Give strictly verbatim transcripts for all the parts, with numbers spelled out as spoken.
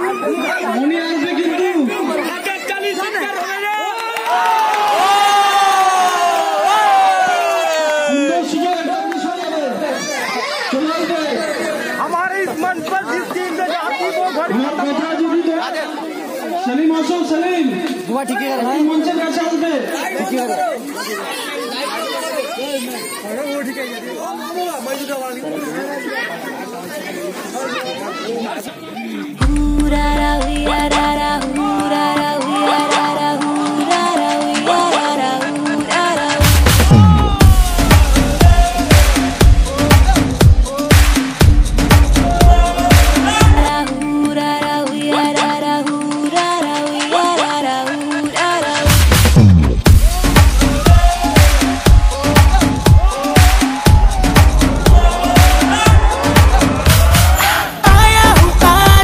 মনে আসবে কিন্তু हमारे इस मंच पर जिस टीम ने जाती वो घड़ी सलीम আসো सलीम बुआ ठीक है ভাই মঞ্চের কাছে আসবে ठीक है वो ठीक है पूरा रविया रा पूरा रविया रा पूरा रविया रा पूरा पूरा रविया रा पूरा रविया रा पूरा आया हूँ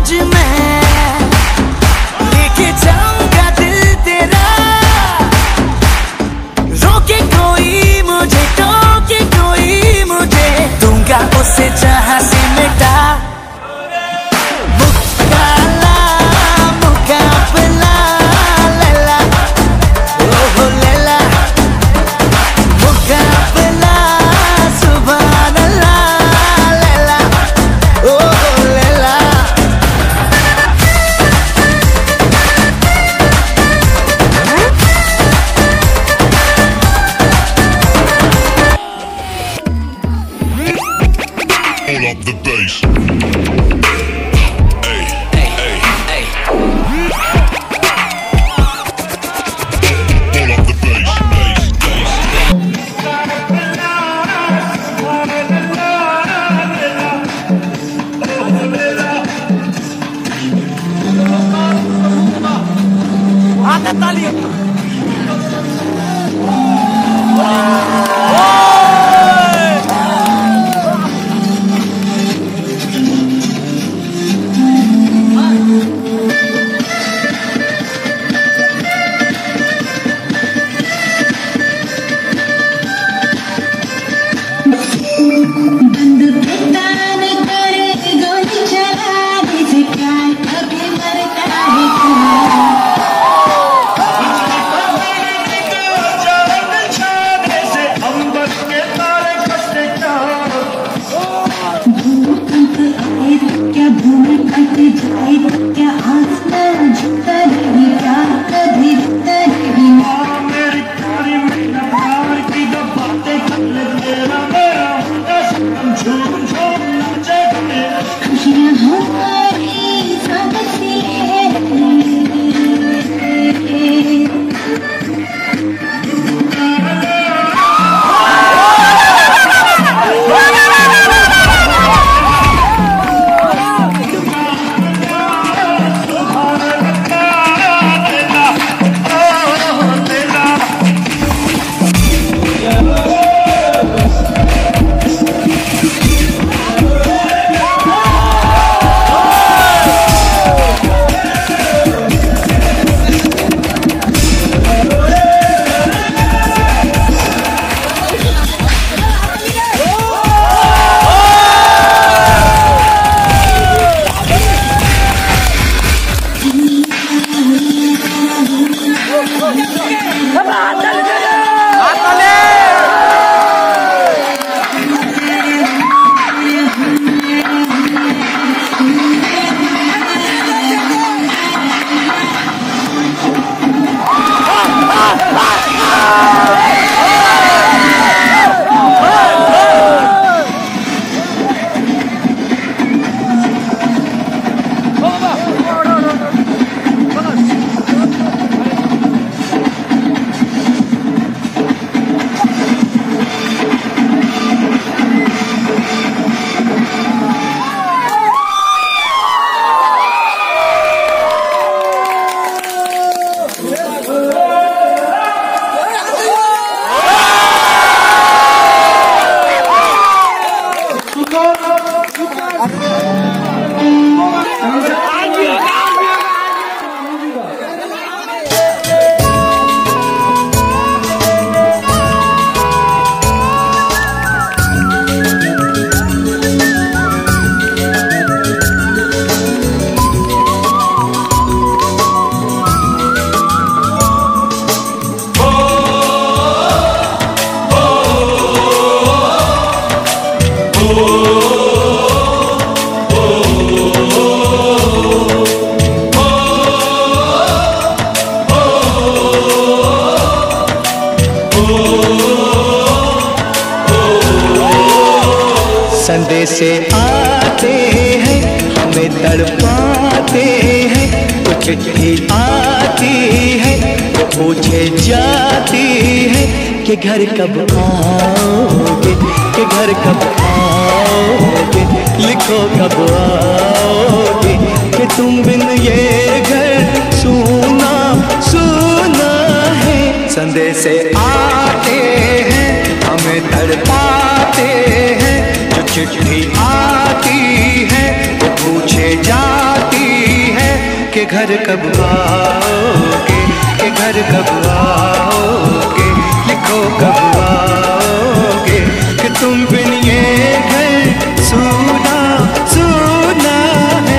संदेश आते हैं हमें तड़पाते हैं, कुछ चिट्ठी आती है तो पूछे जाती है कि घर कब आओगे, कि घर कब आओगे, लिखो कब आओगे, कि तुम बिन ये घर सूना सूना है। संदेश आते हैं हमें तड़पाते हैं, जो चिट्ठी आती है वो पूछे जाती है कि घर कब आओगे, कि घर कब आओगे, लिखो कब आओगे, कि तुम बिन ये घर सूना सूना है।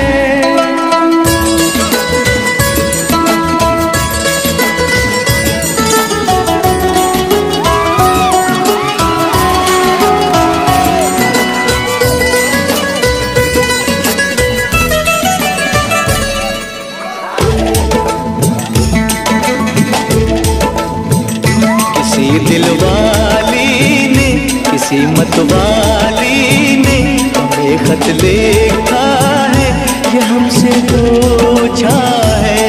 दिलवाली ने किसी मतवाली ने हमें खत लिखा है, ये हमसे पूछा है।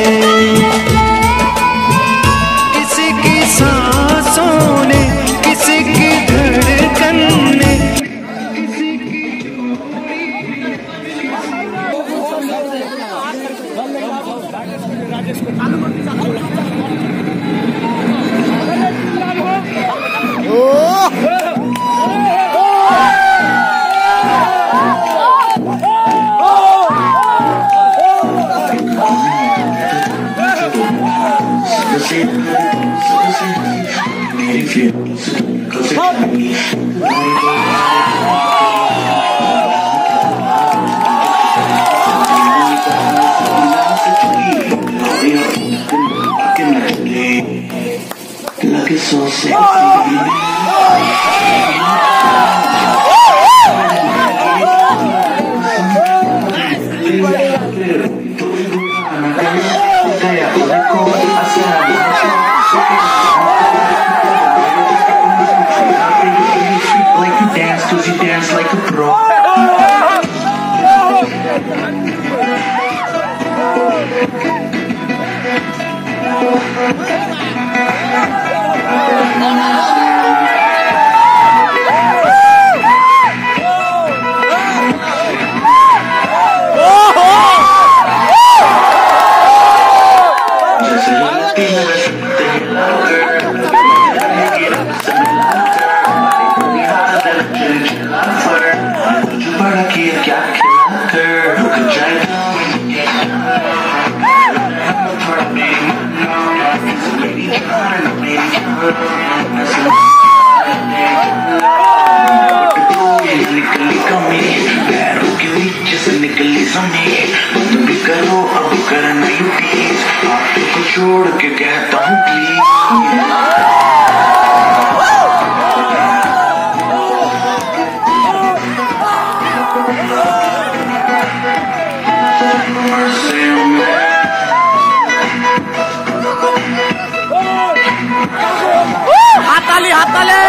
किसी की सांसों ने, किसी की धड़कन ने, so sexy. Like you dance, cause you dance like a pro. करो अब करना यू प्लीज, आपको छोड़ के कहता हूँ प्लीज। हाथ ताली हाथ ताली